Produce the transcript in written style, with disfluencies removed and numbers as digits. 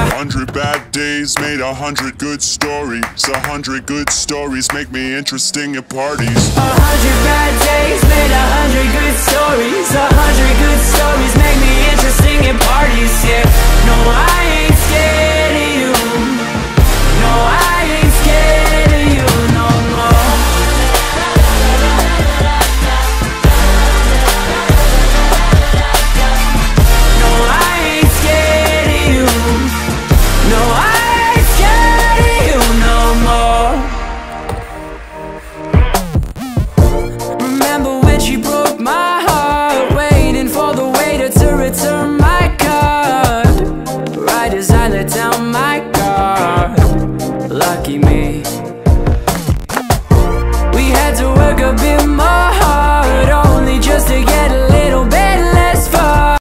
100 bad days made 100 good stories. 100 good stories make me interesting at parties. 100 bad days made 100 good stories. 100 good stories make me interesting at parties, yeah.